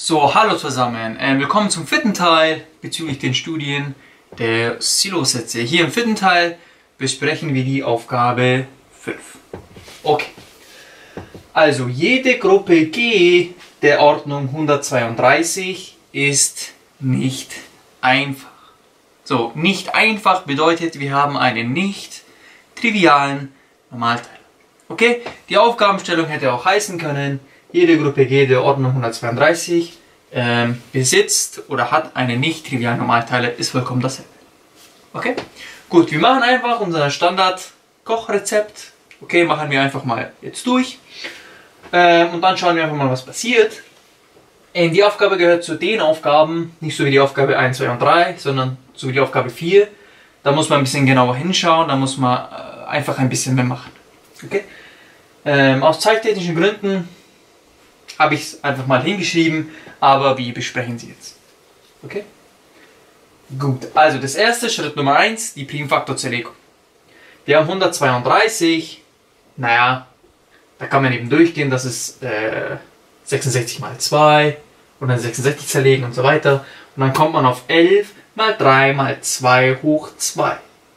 So, hallo zusammen. Willkommen zum vierten Teil bezüglich den Studien der Silo-Sätze. Hier im vierten Teil besprechen wir die Aufgabe 5. Okay. Also, jede Gruppe G der Ordnung 132 ist nicht einfach. So, nicht einfach bedeutet, wir haben einen nicht trivialen Normalteiler. Okay? Die Aufgabenstellung hätte auch heißen können, jede Gruppe G der Ordnung 132 besitzt oder hat einen nicht trivialen Normalteiler, ist vollkommen dasselbe. Okay? Gut, wir machen einfach unser Standard-Kochrezept. Okay, machen wir einfach mal jetzt durch. Und dann schauen wir einfach mal, was passiert. Die Aufgabe gehört zu den Aufgaben, nicht so wie die Aufgabe 1, 2 und 3, sondern so wie die Aufgabe 4. Da muss man ein bisschen genauer hinschauen, da muss man einfach ein bisschen mehr machen. Okay? Aus zeittechnischen Gründen habe ich es einfach mal hingeschrieben, aber wir besprechen sie jetzt. Okay? Gut, also das erste, Schritt Nummer 1, die Primfaktorzerlegung. Wir haben 132, naja, da kann man eben durchgehen, das ist 66 mal 2 und dann 66 zerlegen und so weiter. Und dann kommt man auf 11 mal 3 mal 2 hoch 2.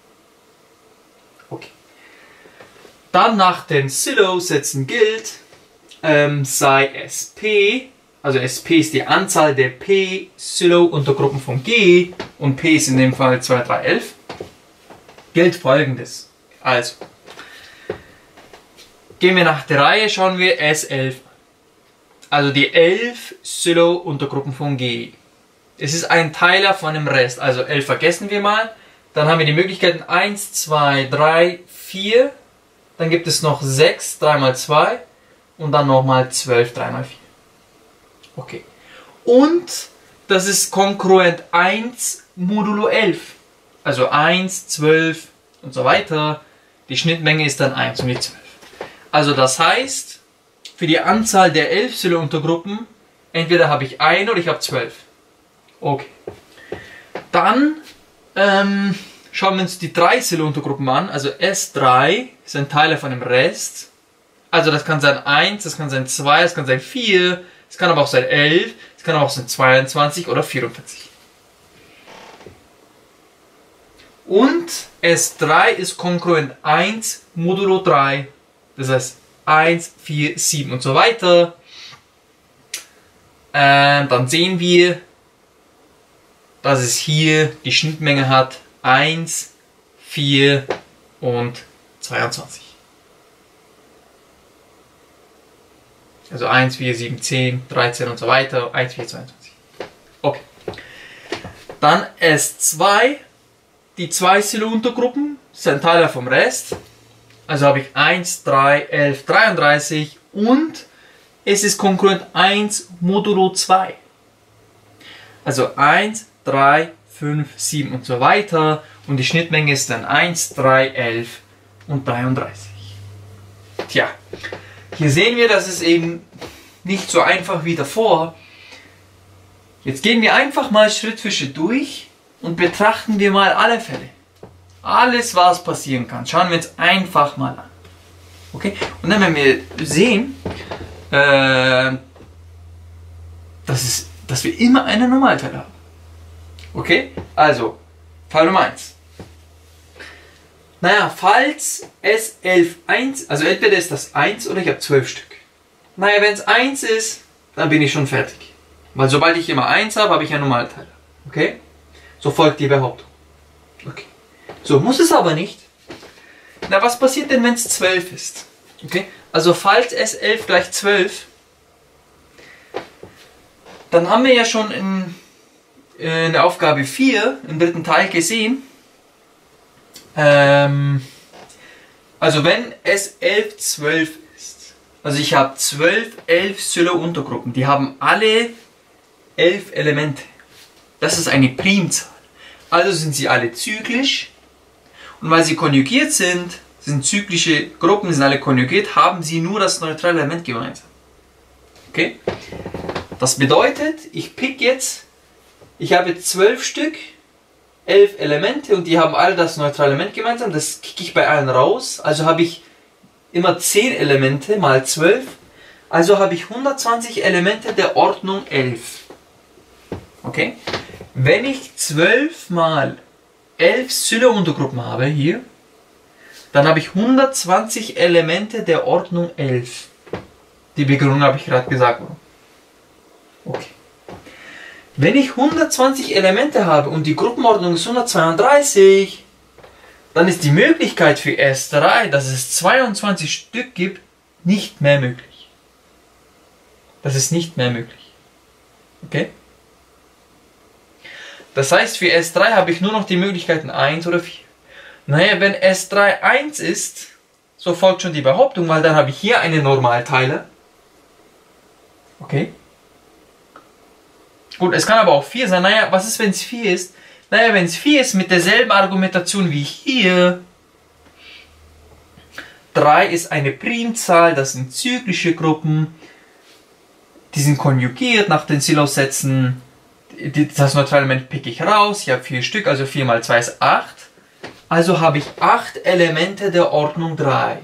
Okay. Dann nach den Silo-Sätzen gilt, sei SP, also SP ist die Anzahl der P-Silo-Untergruppen von G und P ist in dem Fall 2, 3, 11, gilt Folgendes. Also, gehen wir nach der Reihe, schauen wir S11. Also die 11 Silo-Untergruppen von G. Es ist ein Teiler von dem Rest, also 11 vergessen wir mal. Dann haben wir die Möglichkeiten 1, 2, 3, 4. Dann gibt es noch 6, 3 mal 2. Und dann nochmal 12, 3 mal 4. Okay. Und das ist kongruent 1 modulo 11. Also 1, 12 und so weiter. Die Schnittmenge ist dann 1 und die 12. Also das heißt, für die Anzahl der 11 Silo-Untergruppen, entweder habe ich 1 oder ich habe 12. Okay. Dann schauen wir uns die 3 Silo-Untergruppen an. Also S3 ist ein Teiler von dem Rest. Also das kann sein 1, das kann sein 2, das kann sein 4, es kann aber auch sein 11, es kann aber auch sein 22 oder 44. Und S3 ist kongruent 1 modulo 3, das heißt 1, 4, 7 und so weiter. Dann sehen wir, dass es hier die Schnittmenge hat 1, 4 und 22. Also 1, 4, 7, 10, 13 und so weiter, 1, 4, 22. Okay. Dann S2, die 2 Silo-Untergruppen sind Teiler vom Rest. Also habe ich 1, 3, 11, 33 und es ist kongruent 1 modulo 2. Also 1, 3, 5, 7 und so weiter und die Schnittmenge ist dann 1, 3, 11 und 33. Tja, hier sehen wir, dass es eben nicht so einfach wie davor. Jetzt gehen wir einfach mal Schritt für Schritt durch und betrachten wir mal alle Fälle. Alles, was passieren kann, schauen wir uns einfach mal an. Okay? Und dann werden wir sehen, dass wir immer einen Normalteil haben. Okay? Also, Fall Nummer 1. Naja, falls S11 1, also entweder ist das 1 oder ich habe 12 Stück. Naja, wenn es 1 ist, dann bin ich schon fertig. Weil sobald ich immer 1 habe, habe ich einen Normalteiler. Okay? So folgt die Behauptung. Okay. So, muss es aber nicht. Na, was passiert denn, wenn es 12 ist? Okay? Also falls S11 gleich 12, dann haben wir ja schon in der Aufgabe 4, im dritten Teil gesehen, also wenn S11 12 ist, also ich habe 11 Silo-Untergruppen, die haben alle 11 Elemente. Das ist eine Primzahl. Also sind sie alle zyklisch und weil sie konjugiert sind zyklische Gruppen, sind alle konjugiert, haben sie nur das neutrale Element gemeinsam. Okay? Das bedeutet, ich pick jetzt, ich habe jetzt 12 Stück, 11 Elemente und die haben alle das neutrale Element gemeinsam, das kicke ich bei allen raus, also habe ich immer 10 Elemente mal 12, also habe ich 120 Elemente der Ordnung 11. Okay? Wenn ich 12 mal 11 Sylo-Untergruppen habe, hier, dann habe ich 120 Elemente der Ordnung 11. Die Begründung habe ich gerade gesagt. Okay. Wenn ich 120 Elemente habe und die Gruppenordnung ist 132, dann ist die Möglichkeit für S3, dass es 22 Stück gibt, nicht mehr möglich. Das ist nicht mehr möglich. Okay? Das heißt, für S3 habe ich nur noch die Möglichkeiten 1 oder 4. Naja, wenn S3 1 ist, so folgt schon die Behauptung, weil dann habe ich hier einen Normalteiler. Okay? Gut, es kann aber auch 4 sein. Naja, was ist, wenn es 4 ist? Naja, wenn es 4 ist, mit derselben Argumentation wie hier. 3 ist eine Primzahl, das sind zyklische Gruppen. Die sind konjugiert nach den Sylos-Sätzen. Das Neutralelement picke ich raus. Ich habe 4 Stück, also 4 mal 2 ist 8. Also habe ich 8 Elemente der Ordnung 3.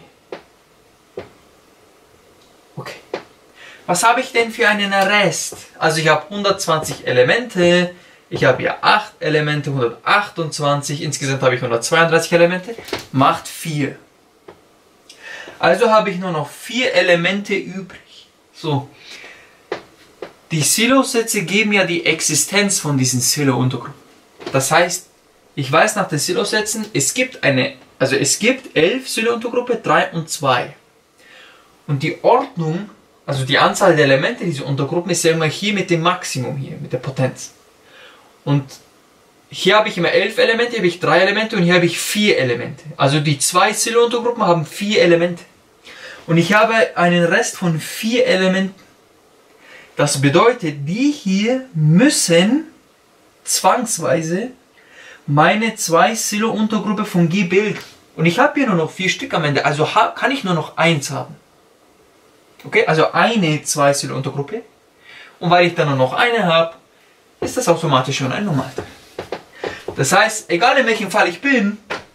Okay. Was habe ich denn für einen Rest? Also ich habe 120 Elemente. Ich habe hier 8 Elemente, 128. Insgesamt habe ich 132 Elemente. Macht 4. Also habe ich nur noch 4 Elemente übrig. So. Die Sylos-Sätze geben ja die Existenz von diesen Sylo-Untergruppen. Das heißt, ich weiß nach den Sylos-Sätzen, es gibt 11 Sylo-Untergruppe, 3 und 2. Und die Ordnung, also die Anzahl der Elemente dieser Untergruppen ist ja immer hier mit dem Maximum hier, mit der Potenz. Und hier habe ich immer 11 Elemente, hier habe ich 3 Elemente und hier habe ich 4 Elemente. Also die 2 Sylo-Untergruppen haben 4 Elemente. Und ich habe einen Rest von 4 Elementen. Das bedeutet, die hier müssen zwangsweise meine 2 Sylo-Untergruppe von G bilden. Und ich habe hier nur noch 4 Stück am Ende, also kann ich nur noch 1 haben. Okay, also eine 2 Sylo-Untergruppe. Und weil ich dann nur noch eine habe, ist das automatisch schon ein Normalteil. Das heißt, egal in welchem Fall ich bin,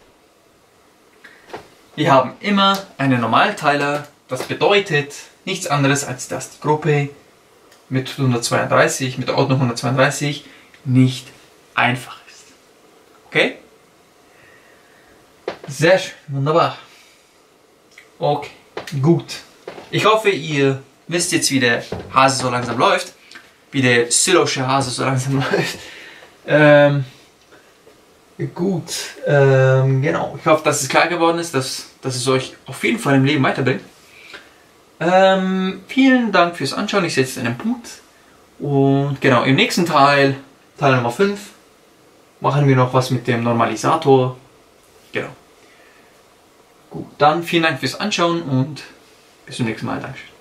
wir haben immer einen Normalteiler. Das bedeutet nichts anderes, als dass die Gruppe mit 132, mit der Ordnung 132 nicht einfach ist. Okay? Sehr schön, wunderbar. Okay, gut. Ich hoffe, ihr wisst jetzt, wie der Hase so langsam läuft. Wie der Sylosche Hase so langsam läuft. Gut, genau. Ich hoffe, dass es klar geworden ist, dass es euch auf jeden Fall im Leben weiterbringt. Vielen Dank fürs Anschauen. Ich setze einen Punkt. Und genau, im nächsten Teil, Teil Nummer 5, machen wir noch was mit dem Normalisator. Genau. Gut, dann vielen Dank fürs Anschauen und bis zum nächsten Mal. Dankeschön.